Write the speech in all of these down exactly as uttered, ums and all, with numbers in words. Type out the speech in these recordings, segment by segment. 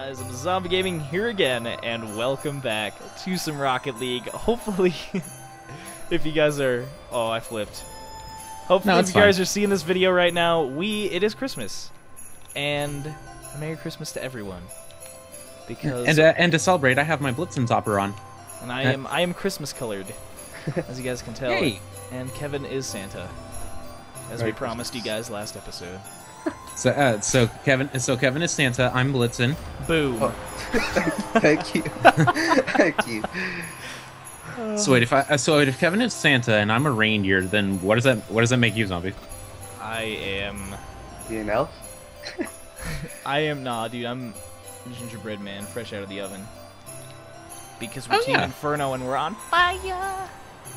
guys, I'm Zombie Gaming here again, and welcome back to some Rocket League. Hopefully, if you guys are... Oh, I flipped. Hopefully, no, if you fine. guys are seeing this video right now, we it is Christmas. And Merry Christmas to everyone. Because... And, uh, and to celebrate, I have my Blitzen topper on. And I am, I am Christmas colored, as you guys can tell. Hey. And Kevin is Santa, as Merry we promised Christmas. you guys last episode. So, uh, so Kevin, so Kevin is Santa. I'm Blitzen. Boom. Oh. Thank you. Thank you. So wait, if I, uh, so wait, if Kevin is Santa and I'm a reindeer, then what does that, what does that make you, Zombie? I am... You an elf? I am nah, dude. I'm gingerbread man, fresh out of the oven. Because we're Oh, Team yeah. Inferno and we're on fire.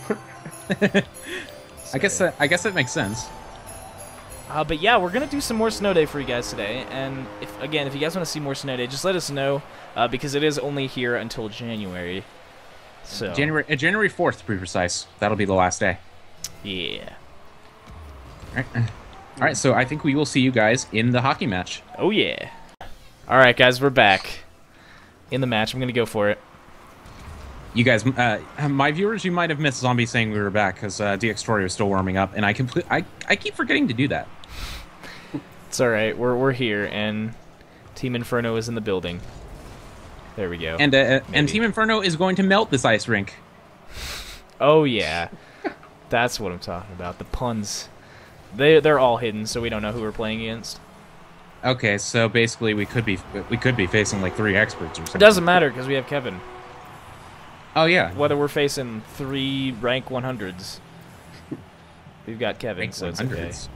I guess, that, I guess that makes sense. Uh, but yeah, we're gonna do some more Snow Day for you guys today. And if again, if you guys want to see more Snow Day, just let us know uh, because it is only here until January. So January, uh, January fourth, to be precise. That'll be the last day. yeah. All right. All right. So I think we will see you guys in the hockey match. Oh yeah. All right, guys, we're back in the match. I'm gonna go for it. You guys, uh, my viewers, you might have missed Zombie saying we were back because uh, D X Story was still warming up, and I complete, I, I keep forgetting to do that. It's all right. We're we're here, and Team Inferno is in the building. There we go. And uh, and Maybe. Team Inferno is going to melt this ice rink. Oh yeah, that's what I'm talking about. The puns. They they're all hidden, so we don't know who we're playing against. Okay, so basically we could be we could be facing like three experts or something. It doesn't matter because we have Kevin. Oh yeah. Whether we're facing three rank one hundreds, we've got Kevin, Rank so it's one okay. hundreds.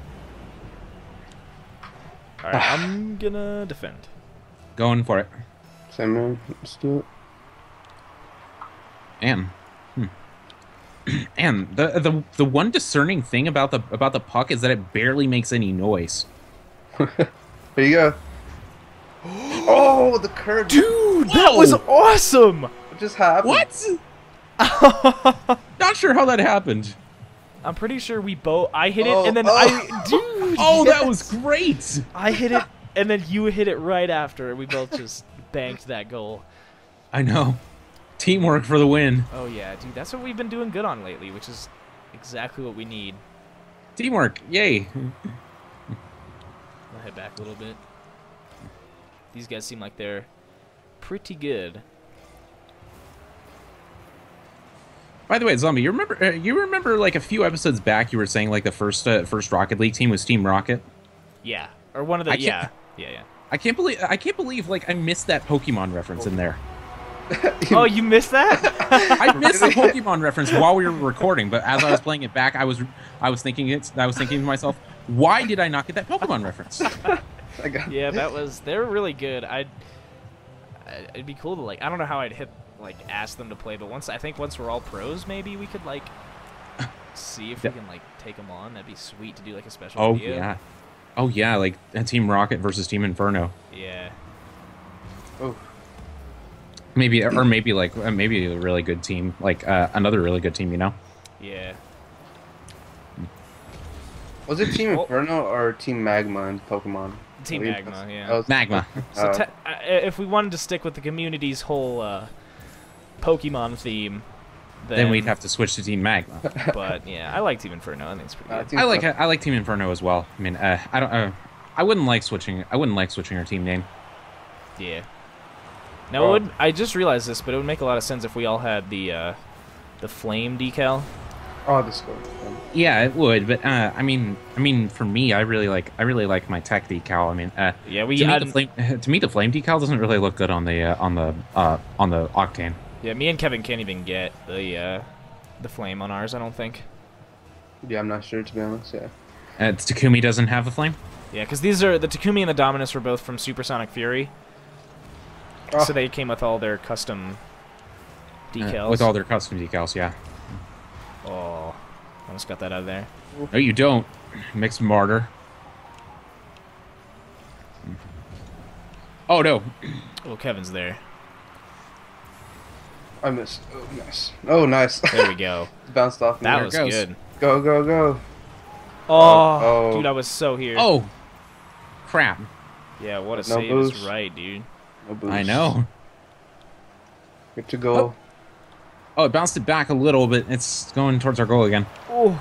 All right, I'm gonna defend. Going for it. Same man. Let's do it. And hmm. and the the the one discerning thing about the about the puck is that it barely makes any noise. Here you go. Oh, the curve. Dude, that was awesome! What just happened? What? Not sure how that happened. I'm pretty sure we both. I hit it, Oh, and then oh. I, dude. Oh, yes! that was great. I hit it, and then you hit it right after. and We both just banked that goal. I know. Teamwork for the win. Oh yeah, dude, that's what we've been doing good on lately, which is exactly what we need. Teamwork. Yay. I'll head back a little bit. These guys seem like they're pretty good. By the way, Zombie, you remember uh, you remember like a few episodes back you were saying like the first uh, first Rocket League team was Team Rocket? Yeah, or one of the I yeah, can't- yeah, yeah. I can't believe I can't believe like I missed that Pokemon reference in there. Oh, you missed that? I missed the Pokemon reference while we were recording, but as I was playing it back, I was I was thinking it. I was thinking to myself, why did I not get that Pokemon reference? I got Yeah, that was. They're really good. I'd. I- It'd be cool to like. I don't know how I'd hit like ask them to play, but once I think once we're all pros, maybe we could like see if we Yep. can like take them on. That'd be sweet to do like a special Oh video. yeah, oh yeah, like uh, Team Rocket versus Team Inferno. Yeah. Oh, Maybe or maybe like uh, maybe a really good team, like uh, another really good team, you know. Yeah. was it Team Oh. Inferno or Team Magma in Pokemon? Team Oh, you- Magma, yeah. that was- Magma. So Uh, te- uh, if we wanted to stick with the community's whole uh, Pokemon theme, then, Then we'd have to switch to Team Magma. But yeah, I like Team Inferno. I think it's pretty uh, good. Team I like Inferno. I like Team Inferno as well. I mean, uh, I don't. Uh, I wouldn't like switching. I wouldn't like switching our team name. Yeah. Now, it would I just realized this, but it would make a lot of sense if we all had the uh, the flame decal. Oh, the score. Yeah, it would, but uh, I mean, I mean, for me, I really like, I really like my tech decal. I mean, uh, Yeah, we to, me, had the flame, to me, the flame decal doesn't really look good on the uh, on the uh, on the Octane. Yeah, me and Kevin can't even get the uh, the flame on ours. I don't think. Yeah, I'm not sure to be honest. Yeah. Uh, Takumi doesn't have a flame. Yeah, because these are the Takumi and the Dominus were both from Supersonic Fury, Oh, so they came with all their custom Uh, decals. with all their custom decals. Yeah. Oh, almost got that out of there. No, you don't. Mixed martyr. Oh no. Oh, Kevin's there. I missed. Oh, nice. Oh, nice. There we go. Bounced off. me That there. was goes. good. Go, go, go. Oh, Oh. dude, I was so here. Oh. Crap. Yeah, what a No save is boost. right, dude. No A boost. I know. Good to go. Oh. oh, it bounced it back a little, but it's going towards our goal again. Oh.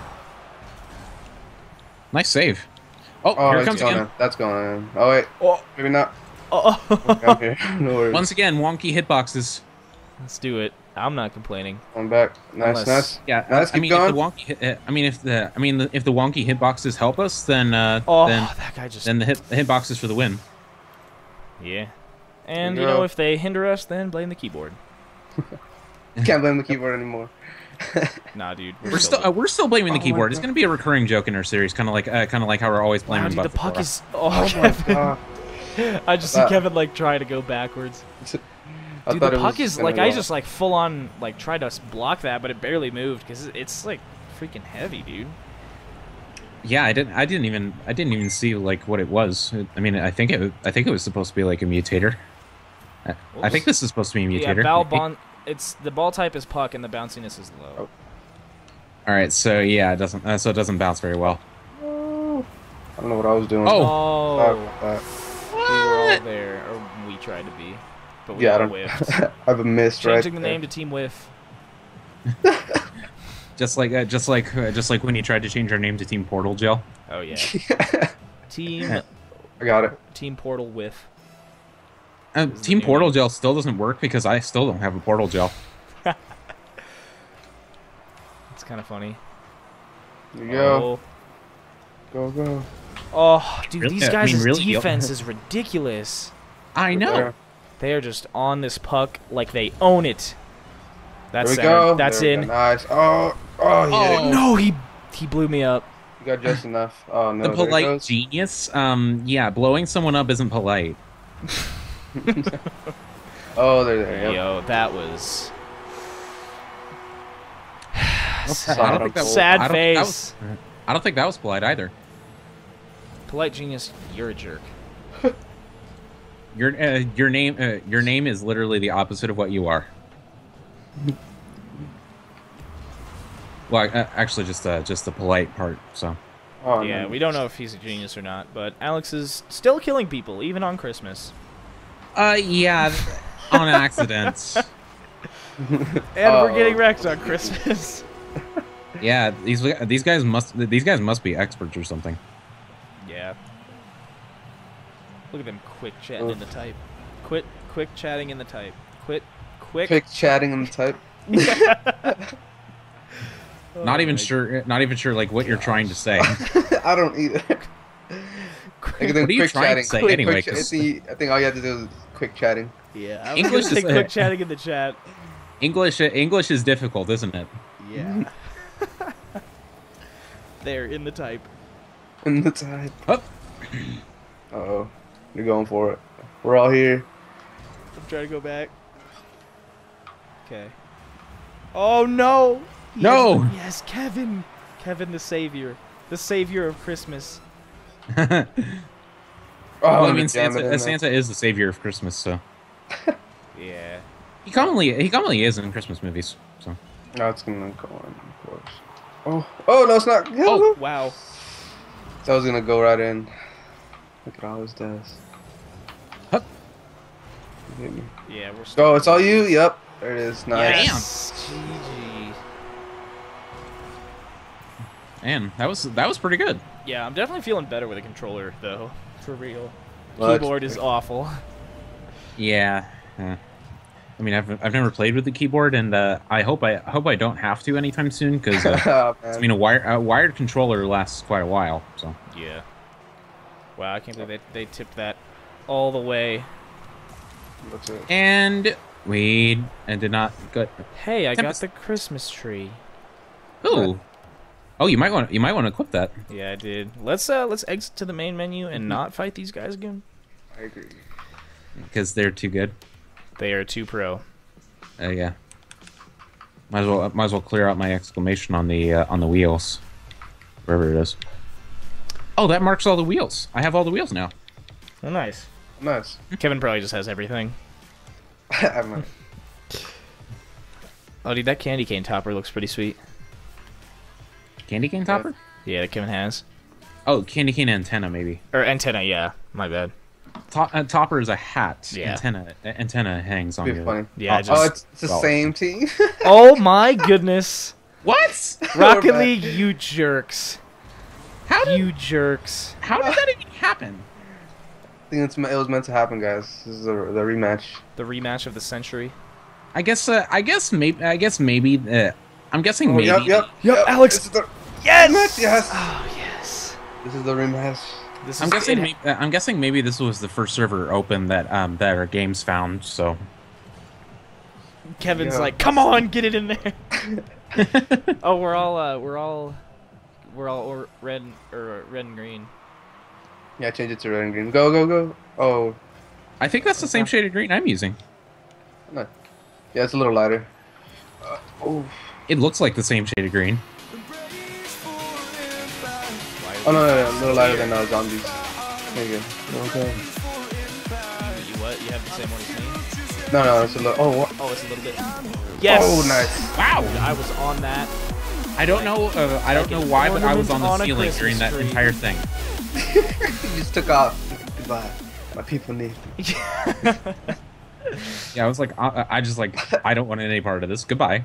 Nice save. Oh, Oh, here it it's comes going again. in. That's going in. Oh wait, Oh. maybe not. Oh. Okay, I'm here. No worries. Once again, wonky hitboxes. Let's do it. I'm not complaining. I'm back. Nice, Unless- nice. Yeah, Nice, I keep mean, going. if the wonky, hit- uh, I mean, if the, I mean, the, if the wonky hitboxes help us, then, uh, Oh, then, that guy just. then the hit, the hitboxes for the win. Yeah. And There you you know, go. if they hinder us, then blame the keyboard. Can't blame the keyboard anymore. Nah, dude. We're still, uh, we're still blaming the Oh my keyboard. It's God. going to be a recurring joke in our series, kind of like, uh, kind of like how we're always Wow, blaming dude, the Buffett puck for- is. Oh, Oh my Kevin. god. I just see thought- Kevin like trying to go backwards. I Dude, thought the it puck was is gonna like go I off. just like full on like tried to s- block that, but it barely moved because it's like freaking heavy, dude. Yeah, I didn't, I didn't even, I didn't even see like what it was. I mean, I think it, I think it was supposed to be like a mutator. I, I think this is supposed to be a Yeah, mutator. ball bon- It's the ball type is puck and the bounciness is low. Oh. All right, so yeah, it doesn't, uh, so it doesn't bounce very well. I don't know what I was doing. Oh. Oh, Uh, we were all there, or we tried to be, but we yeah, I all don't. whiffed. I have a miss right Changing the there. name to Team Whiff. Just like, uh, just like, uh, just like when you tried to change our name to Team Portal Gel. Oh yeah, Team I got it. Team Portal Whiff. Uh, This is the Team new Portal name. Gel still doesn't work because I still don't have a Portal Gel. It's kind of funny. Here you go. Oh, Go, go. oh dude, Really? these I guys' mean, really, yo- defense is ridiculous. I know. There. They are just on this puck like they own it. That's There we center. go. That's There we in. go. Nice. Oh, oh, he hit Oh it. no, he he blew me up. You got just enough. Oh no. The there it polite goes. genius. Um, yeah, blowing someone up isn't polite. Oh, there, there. Yep. Yo, that was I don't Sad think that was- sad I don't think that face. was- I don't think that was polite either. Polite genius, you're a jerk. Your uh, your name uh, your name is literally the opposite of what you are. Well, uh, actually, just uh, just the polite part. So Oh, Yeah, no. we don't know if he's a genius or not, but Alex is still killing people, even on Christmas. Uh, yeah, on accident. And we're Oh. getting wrecked on Christmas. Yeah, these these guys must these guys must be experts or something. Yeah. Look at them quick chatting in the type. Quit quick chatting in the type. Quit quick. Quick chatting and type. Oh Not even my- sure, not even sure like what you're trying to say. I don't either. I Quick- can do What are you quick trying to chatting. say Quick, anyway, quick ch- I 'cause- think, I think all you have to do is quick chatting. Yeah, I was English gonna say is- quick chatting in the chat. English English is difficult, isn't it? Yeah. There in the type. In the type. Up. Uh oh. You're going for it. We're all here. I'm trying to go back. Okay. Oh no! He No! has- Yes, Kevin. Kevin, the savior, the savior of Christmas. Oh, well, I you mean, jam it Santa, in uh, there. Santa is the savior of Christmas, so Yeah. he commonly he commonly is in Christmas movies. So No, it's gonna go on, of course. Oh, oh no, it's not. Oh wow. That was gonna go right in. Look at all his does. Hup. Hit me. Yeah, we're. Go, it's all you. Yep, there it is. Nice. Yes. G G. man, that was that was pretty good. Yeah, I'm definitely feeling better with a controller though. For real. Well, Keyboard is awful. Yeah. uh, I mean, I've I've never played with the keyboard, and uh, I hope I, I hope I don't have to anytime soon because uh, Oh, man. I mean a wire a wired controller lasts quite a while. So Yeah. Wow, I can't believe they they tipped that all the way. That's it. and we and did not good. Hey, I got Tempest- the Christmas tree. Ooh. Oh, you might want you might want to equip that. Yeah, I did. Let's uh let's exit to the main menu and not fight these guys again. I agree. Because they're too good. They are too pro. Uh, yeah. Might as well might as well clear out my exclamation on the uh, on the wheels, wherever it is. Oh, that marks all the wheels. I have all the wheels now. Oh, nice. Nice. Kevin probably just has everything. I'm not- Oh, dude, that candy cane topper looks pretty sweet. Candy cane topper? Yeah, that Kevin has. Oh, candy cane antenna maybe. Or antenna, yeah. My bad. To uh, Topper is a hat. Yeah. Antenna antenna hangs on Be your. funny. Yeah, top. just- Oh, it's, it's the Well, same team. Oh my goodness. What? Rocket We're League, back. you jerks. How did You jerks. how did that even happen? I think it's, it was meant to happen, guys. This is the, the rematch. The rematch of the century. I guess uh, I guess maybe I guess maybe uh, I'm guessing Oh, maybe. yep, yep, Yep, Alex. This is the Yes! rematch. Yes. Oh, yes. This is the rematch. This is I'm guessing. it- Maybe, uh, I'm guessing maybe this was the first server open that um that our games found. So Kevin's Yeah. like, come on, get it in there. Oh, we're all, uh, we're all, we're all or red, or red and green. Yeah, change it to red and green. Go, go, go. Oh, I think that's the same shade of green I'm using. no. Yeah, it's a little lighter. Uh, oh. It looks like the same shade of green. Oh, no, no, no, a little lighter than uh, zombies. There you go. Okay. You what? You have the same one as me? No, no, it's a little. Oh, what? Oh, it's a little bit. Yes. Oh, nice. Wow. I was on that. I don't know. Uh, I don't Like know an why, but I was on ornament the on a ceiling Christmas during that tree. entire thing. You just took off. Goodbye. My people need me. Yeah, I was like, I, I just like, I don't want any part of this. Goodbye.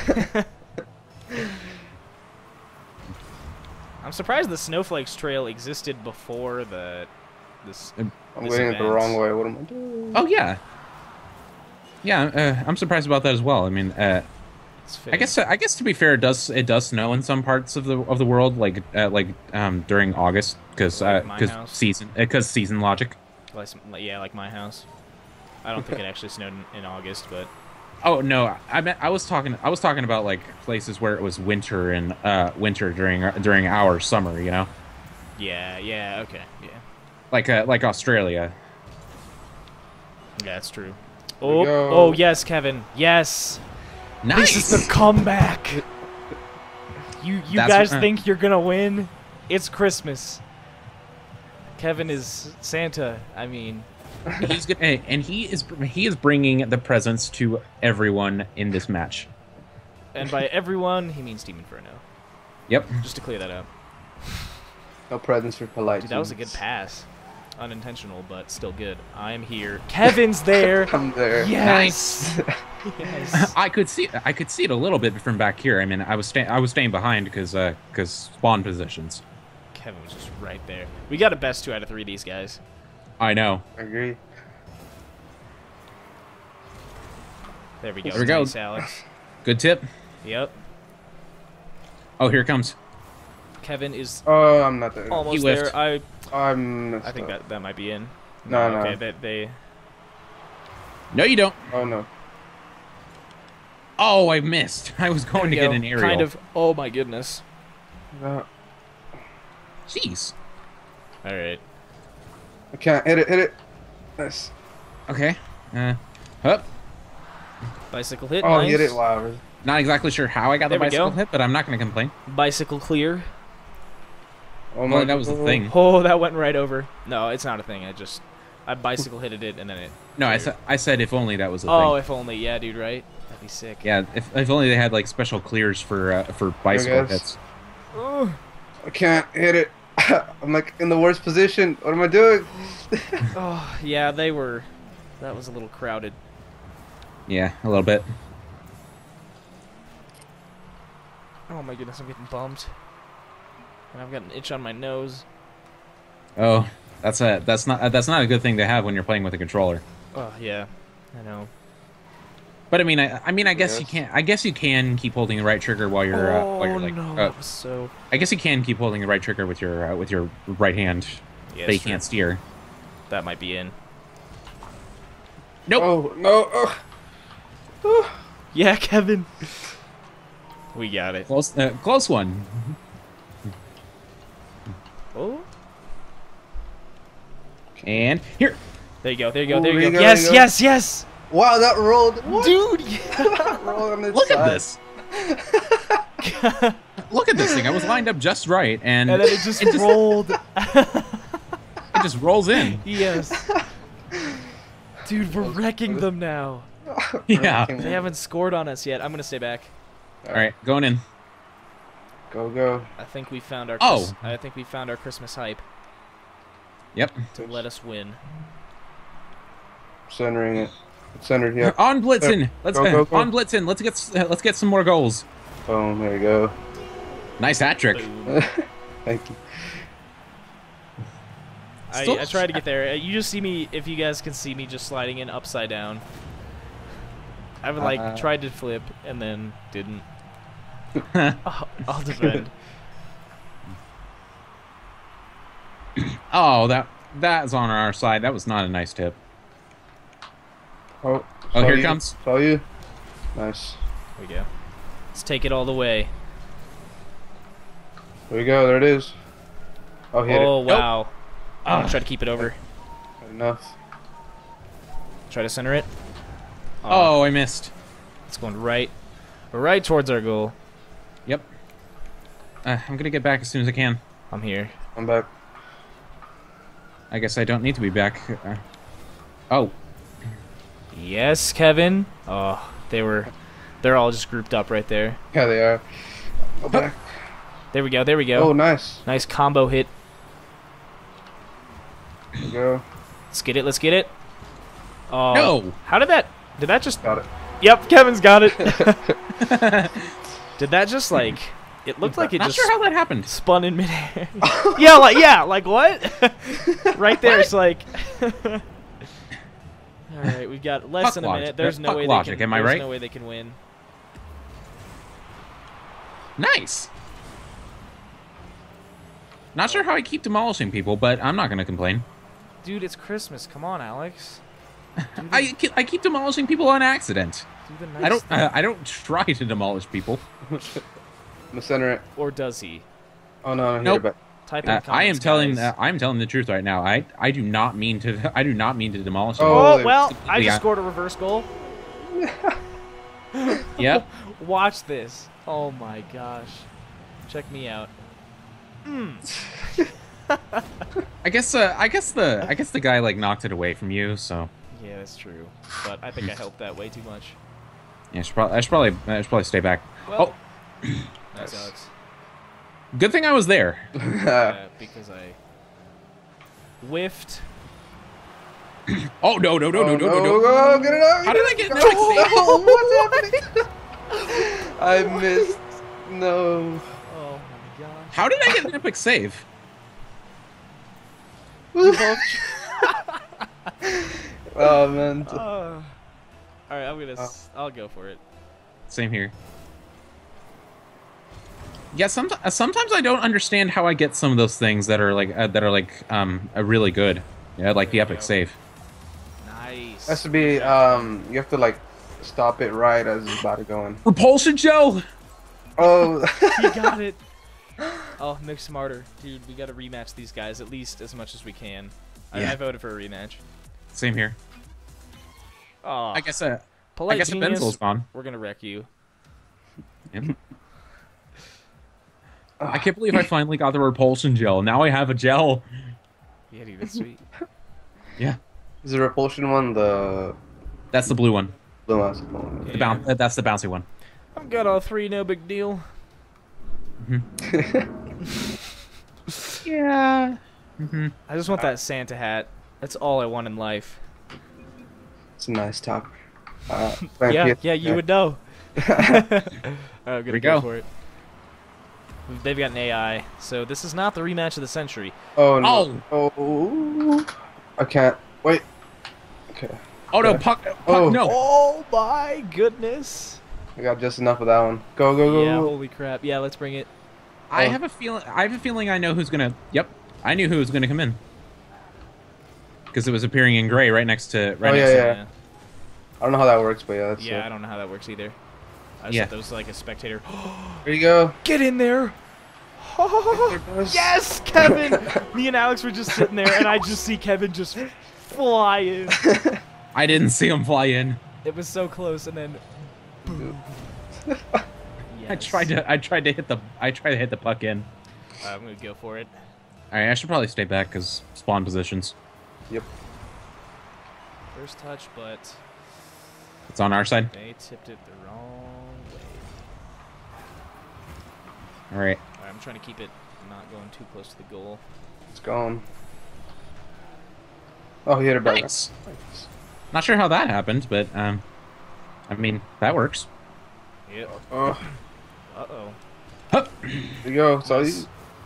I'm surprised the Snowflakes Trail existed before the this. I'm this going it the event. wrong way. What am I doing? Oh yeah. Yeah, uh, I'm surprised about that as well. I mean, uh, It's I fitting. guess I guess to be fair, it does it does snow in some parts of the of the world, like uh, like um, during August, because Like my because house. season because season logic. Like, yeah, like my house. I don't think it actually snowed in, in August, but Oh no, I meant I was talking I was talking about like places where it was winter and uh, winter during during our summer, you know, yeah, yeah, okay, yeah, like uh, like Australia. yeah, that's true. we Oh, go. oh yes, Kevin, yes. Nice. This is the comeback. You you That's guys what- uh, think you're gonna win? It's Christmas. Kevin is Santa. I mean, He's good, and he is he is bringing the presents to everyone in this match. and by everyone he means Team Inferno. Yep. Just to clear that up. No presents for polite. Dude, that was a good humans. pass. Unintentional, but still good. I'm here. Kevin's there. I'm there. Yes. Yes. I could see I could see it a little bit from back here. I mean, I was sta I was staying behind because uh, because spawn positions. Kevin was just right there. We got a best two out of three of these guys. I know. I agree. There we go. There we go. Nice, Alex. Good tip. Yep. Oh, here it comes. Kevin is Oh, I'm not there. almost whiffed. there. I I'm. I think that that might be in. No, no. Okay, they, they No, you don't. Oh no. Oh, I missed. I was going to there get we an go. aerial. Kind of. Oh my goodness. No. Jeez. All right. I can't hit it. Hit it. Nice. Okay. Uh, up. Bicycle hit. Oh, nice. hit it. Wow. Not exactly sure how I got There the we bicycle go. hit, but I'm not going to complain. Bicycle clear. Oh Well, that was the thing. Oh, that went right over. No, it's not a thing. I just I bicycle hit it and then it. No, I said I said if only that was a Oh, thing. if only. Yeah, dude. Right. That'd be sick. Yeah, if, if only they had like special clears for uh, for bicycle guys. hits. Oh. I can't hit it. I'm like in the worst position. What am I doing? Oh, yeah. They were. That was a little crowded. Yeah, a little bit. Oh my goodness, I'm getting bummed. And I've got an itch on my nose. Oh, that's a that's not that's not a good thing to have when you're playing with a controller. Oh yeah, I know. But I mean, I, I mean, I guess you Yes. can't. I guess you can keep holding the right trigger while you're uh, oh while you're like. no, uh, that was so. I guess you can keep holding the right trigger with your uh, with your right hand, Yeah, but you it's true. can't steer. That might be in. Nope. Oh no. Oh. Oh. Yeah, Kevin. We got it. Close, uh, close one. Oh, And here. there you go. There you go. Oh, There you there go. you go, Yes, there you go. yes, yes. Wow, that rolled. What? Dude. Yeah. Rolled on its Look at side. this. Look at this thing. I was lined up just right, and, And then it just it just, rolled. it just rolls in. Yes. Dude, we're wrecking them now. Yeah. They haven't scored on us yet. I'm gonna stay back. All right, going in. Go go. I think we found our. Oh. Chris- I think we found our Christmas hype Yep. to let us win. Centering it. It's centered here. On Blitzen. Let's Go, go, go. on Blitzen. Let's get s- let's get some more goals. Boom. There you go. Nice hat trick. Thank you. I, Still- I tried to get there. You just see me, if you guys can see me just sliding in upside down. I've like Uh, tried to flip and then didn't. I'll, I'll defend. Oh, that that's on our side. That was not a nice tip. Oh, Oh, saw here it you. comes. Saw you. Nice. There we go. Let's take it all the way. There we go. There it is. Oh, hit Oh, it. wow. Ah. I'll try to keep it over. Not enough. Try to center it. Oh, I missed. It's going right, right towards our goal. Yep. Uh, I'm gonna get back as soon as I can. I'm here. I'm back. I guess I don't need to be back. Uh, oh, Yes, Kevin. Oh, they were, they're all just grouped up right there. Yeah, they are. Go back. There we go. There we Oh, go. nice. Nice combo hit. There we go. Let's get it. Let's get it. Oh, No. How did that? Did that just? Got it. Yep, Kevin's got it. Did that just like? It looked like it not just sure how that happened. spun in midair. yeah, like yeah, like what? right there, it's like. All right, we've got less Puck than a logic. minute. There's no Puck way logic, they can. am I there's right? no way they can win. Nice. Not sure how I keep demolishing people, but I'm not gonna complain. Dude, it's Christmas. Come on, Alex. Do the, I ke- I keep demolishing people on accident. do the nice I don't thing. uh, I don't try to demolish people. I'm gonna center it. Or does he? Oh no, no, hit Nope. it back. Type in Uh, I am comments, telling guys. uh, I'm telling the truth right now. I I do not mean to I do not mean to demolish. Oh, people. Oh Holy- well, I just Yeah. scored a reverse goal. Yep. Watch this. Oh my gosh. Check me out. I guess uh, I guess the I guess the guy like knocked it away from you. So Yeah, that's true. But I think I helped that way too much. yeah, I should probably I should probably, I should probably stay back. Well, Oh, nice, Alex. good thing I was there. Uh, because I whiffed. Oh no no no no Oh, no no no! Go, get it out. How get did I it get out. no? No, what's happening? I missed. No. Oh my gosh. How did I get an epic save? We both. Oh man. Uh, all right, I'm gonna. s I'll go for it. Same here. Yeah, sometimes sometimes I don't understand how I get some of those things that are like uh, that are like um uh, really good. Yeah, like the There you epic go. save. Nice. Has to be. Um, you have to like stop it right as it's about to go in. Repulsion gel. Oh. You got it. Oh, Nick Smarter, dude. We got to rematch these guys at least as much as we can. I, Yeah. I voted for a rematch. Same here. Oh, I guess uh, polite I guess genius, the Benzel's gone. we're gonna wreck you. Yeah. I can't believe I finally got the repulsion gel. Now I have a gel. Yeah, dude, that's sweet. Yeah, Is the repulsion one the that's the blue one. blue one? The bounce. Uh, that's the bouncy one. I've got all three, no big deal. Yeah. Mm-hmm. I just want that Santa hat. That's all I want in life. It's a nice top. Uh, Yeah, yeah, you would know. Alright, I'm gonna we go go. for it. They've got an A I, so this is not the rematch of the century. Oh no. Oh. I can't. Wait. Okay. Oh no, Okay. puck. puck Oh. No. Oh my goodness! I got just enough of that one. Go, go, go. Yeah, go. holy crap. Yeah, let's bring it. I Oh. have a feeling. I have a feeling I know who's gonna. Yep, I knew who was gonna come in because it was appearing in gray right next to. Right Oh, next yeah, to yeah. I don't know how that works, but yeah, that's Yeah, it. I don't know how that works either. I just Yeah. thought that was like a spectator. There you go. Get in there! Yes, Kevin! Me and Alex were just sitting there, and I just see Kevin just fly in. I didn't see him fly in. It was so close, and then boom. Yes. I tried to. I tried to hit the. I tried to hit the puck in. Uh, I'm gonna go for it. All right, I should probably stay back because spawn positions. Yep. First touch, but It's on our side. they tipped it the wrong way. All right. All right, I'm trying to keep it not going too close to the goal. It's gone. Oh, he hit it back. Nice. Nice. Not sure how that happened, but um, I mean that works. Yep. Oh, Uh oh. Hup. there you go. So you.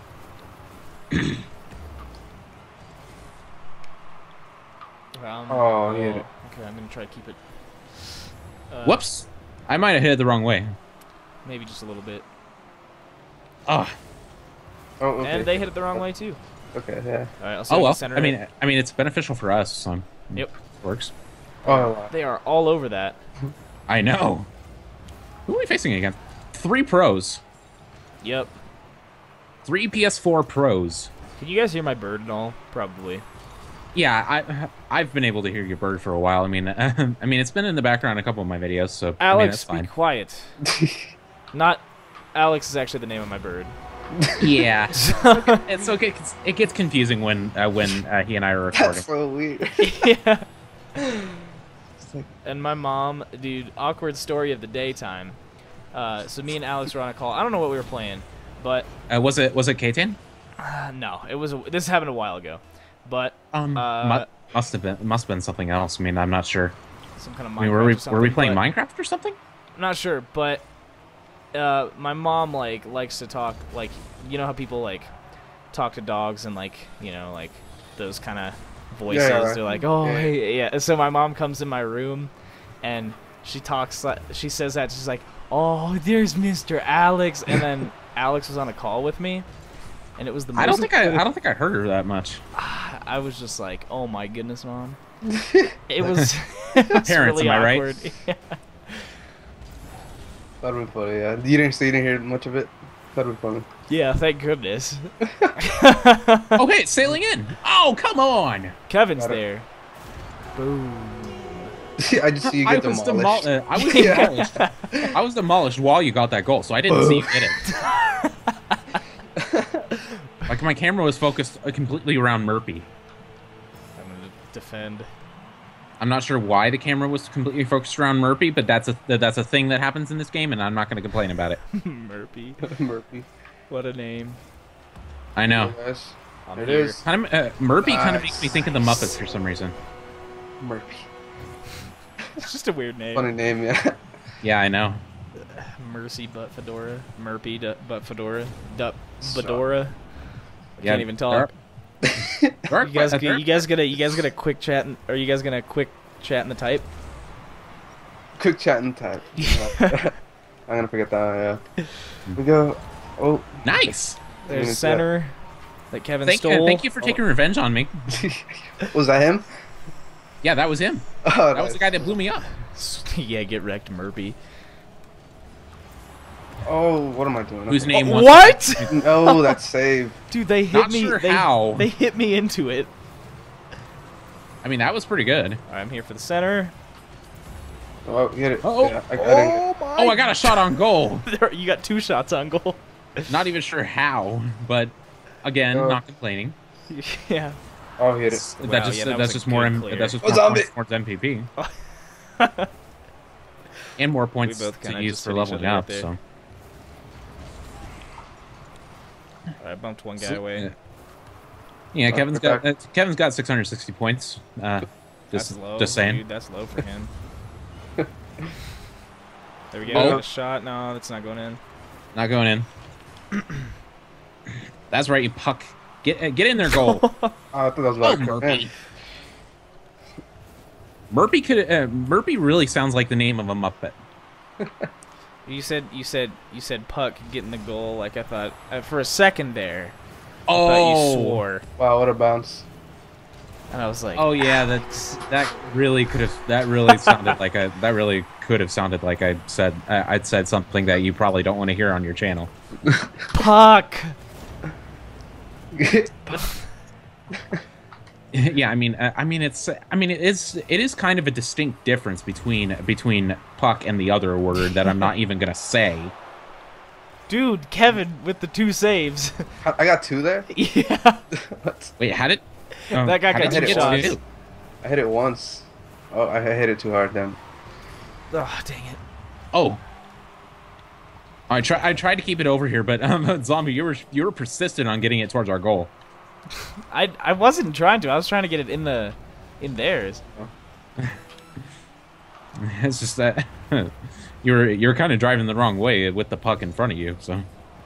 Um, Oh, he hit it. Okay, I'm gonna try to keep it. Uh, Whoops! I might have hit it the wrong way. Maybe just a little bit. Oh, Oh, okay. And they hit it the wrong way too. Okay, yeah. All right, I'll see oh if I well. can center I it. mean, I mean, it's beneficial for us, so Yep. it works. Oh, wow. They are all over that. I know. Who are we facing against? Three pros. Yep. Three P S four pros. Can you guys hear my bird and all? Probably. Yeah, I I've been able to hear your bird for a while. I mean, I mean, it's been in the background in a couple of my videos, so I mean, Alex, that's be fine. quiet. Not Alex is actually the name of my bird. Yeah, it's okay. It's, it gets confusing when uh, when uh, he and I are recording. That's so weird. Yeah. It's like, And my mom, dude, awkward story of the daytime. Uh, so me and Alex were on a call. I don't know what we were playing, but Uh, was it was it K-Tan? uh, no, it was a, this happened a while ago. But Um, uh, mu- must have been must have been something else. I mean, I'm not sure. some kind of Minecraft I mean, were we or something, were we playing but- Minecraft or something? I'm not sure, but uh, my mom like likes to talk like you know how people like talk to dogs and like you know like those kind of voices. Yeah. They're like, oh Yeah. hey, yeah. So my mom comes in my room, and she talks. Like, she says that she's like, oh, there's Mister Alex, and then Alex was on a call with me, and it was the most I don't think I I don't think I heard her that much. I was just like, oh my goodness, mom. It was, it was Parents, really am I right? awkward. Yeah. that'd be funny, yeah. You didn't, so you didn't hear much of it? That'd be funny. Yeah, thank goodness. Oh, hey, it's sailing in. Oh, come on. Kevin's Got it. there. Boom. I just see you I get was demolished. demol- uh, I was Yeah. demolished. I was demolished while you got that goal, so I didn't see you get it. Like my camera was focused uh, completely around Murphy. I'm gonna defend. I'm not sure why the camera was completely focused around Murphy, but that's a that's a thing that happens in this game, and I'm not going to complain about it. Murphy. Murphy. What a name. I know. Yes. I'm There it here. is. Kind of, uh, Murphy kind of Nice. makes me think of the Muppets for some reason. Murphy. It's just a weird name. Funny name, yeah. Yeah, I know. Mercy Butt Fedora. Murphy du- Butt Fedora. Dup So- Fedora. I Yeah, can't even talk. there are- You guys, there are- you guys gonna, you guys gonna quick chat? And, are you guys gonna quick chat in the type? Quick chat and type. I'm gonna forget that, yeah. We go. Oh. Nice. There's Yeah. center that Kevin Thank, stole. uh, thank you for taking revenge on me. Was that him? Yeah, that was him. Oh, That was the guy that blew me up. Yeah, get wrecked, Murphy. Oh, what am I doing? Whose Okay. name Oh, was what? No, that's save. Dude, they hit Not me. sure they, how. They hit me into it. I mean, that was pretty good. All right, I'm here for the center. Oh, get it. Oh, Yeah, I, I didn't get my! Oh, I got a shot on goal. There- you got two shots on goal. Not even sure how, but again, Oh. not complaining. Yeah. Oh, hit it. That's Wow, just yeah, that that's was a just more good M- clear. that's just Oh, more zombie! points towards M V P and more points both to kinda use just for hit each leveling other right up. there. So I bumped one guy So, away. uh, yeah, Uh, Kevin's got attack. uh, Kevin's got six hundred sixty points. Uh, That's just low. just saying. Dude, that's low for him. There we go. Oh. Got a shot. No, that's not going in. Not going in. That's right, you puck. Get uh, get in there, goal. Oh, I thought that was Oh, about to come in. Murphy. Murphy could. Uh, Murphy really sounds like the name of a Muppet. You said you said you said puck getting the goal. Like I thought uh, for a second there. I Oh, thought you swore, Wow, what a bounce. and I was like, Oh yeah, that's that really could have. That really sounded like I. That really could have sounded like I said. Uh, I'd said something that you probably don't want to hear on your channel. puck. Yeah, I mean, uh, I mean, it's, I mean, it is, it is kind of a distinct difference between between puck and the other word that I'm not even gonna say. Dude, Kevin with the two saves. I got two there? Yeah. What? Wait, how did? um, That guy how got did two you get shots. two? I hit it once. Oh, I hit it too hard then. Oh, dang it. Oh, I try. I tried to keep it over here, but um, zombie, you were you were persistent on getting it towards our goal. I I wasn't trying to. I was trying to get it in the in theirs. It's just that you're you're kind of driving the wrong way with the puck in front of you. So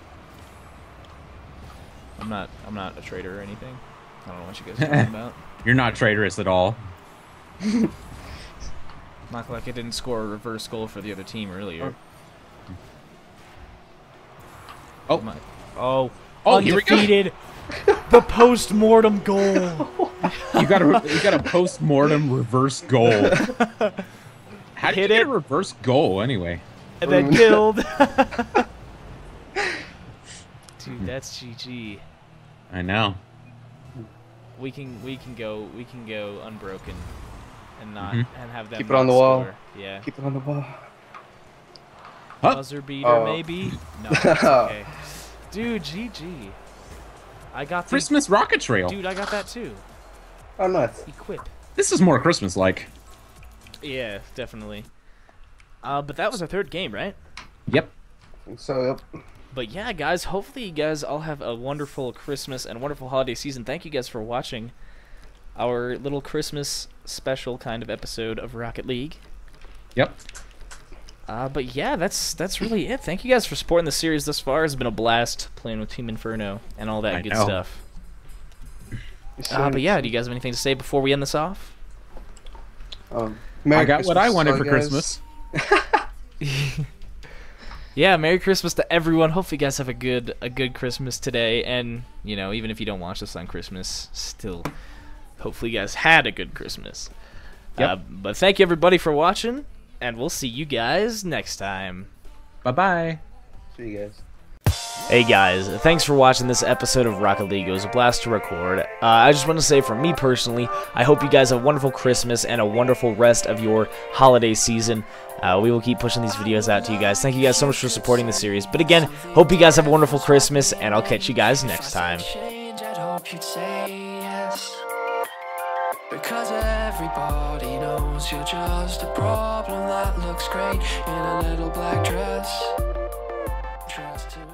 I'm not I'm not a traitor or anything. I don't know what you guys are talking about. You're not traitorous at all. Not like I didn't score a reverse goal for the other team earlier. Oh, My, oh, oh, here we go. undefeated. The post-mortem goal. You got a you got a post-mortem reverse goal. How did Hit you get it. a reverse goal anyway? And then killed. Dude, that's G G. I know. We can we can go we can go unbroken and not Mhm. and have them Keep it on not the wall. score. Yeah. Keep it on the wall. Huh? Buzzer beater Oh. maybe? No, it's okay. Dude, G G. I got the Christmas rocket trail. Dude, I got that too. Oh, nice. Equip. This is more Christmas-like. Yeah, definitely. Uh, but that was our third game, right? Yep. So, yep. But yeah, guys, hopefully you guys all have a wonderful Christmas and wonderful holiday season. Thank you guys for watching our little Christmas special kind of episode of Rocket League. Yep. Uh, but yeah, that's that's really it. Thank you guys for supporting the series thus far. It's been a blast playing with Team Inferno and all that I good know. stuff. Uh, but yeah, do you guys have anything to say before we end this off? Um, Merry I got what I Christmas, wanted all for guys. Christmas. Yeah, Merry Christmas to everyone. Hopefully you guys have a good a good Christmas today. And, you know, even if you don't watch this on Christmas, still, hopefully you guys had a good Christmas. Yep. Uh, but thank you, everybody, for watching. And we'll see you guys next time. Bye-bye. See you guys. Hey guys, thanks for watching this episode of Rocket League. It was a blast to record. Uh, I just want to say, for me personally, I hope you guys have a wonderful Christmas and a wonderful rest of your holiday season. Uh, we will keep pushing these videos out to you guys. Thank you guys so much for supporting the series. But again, hope you guys have a wonderful Christmas, and I'll catch you guys next time. I'd hope you'd say yes, because everybody knows you're just a problem that looks great in a little black dress. Trust